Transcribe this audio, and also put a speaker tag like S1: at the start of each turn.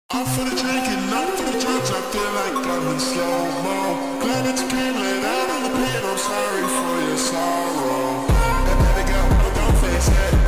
S1: I'm for the drinking, not for the drugs. I feel like I'm in slow-mo. Glad that you came, let out all the pain. I'm sorry for your sorrow. Baby girl, don't face it.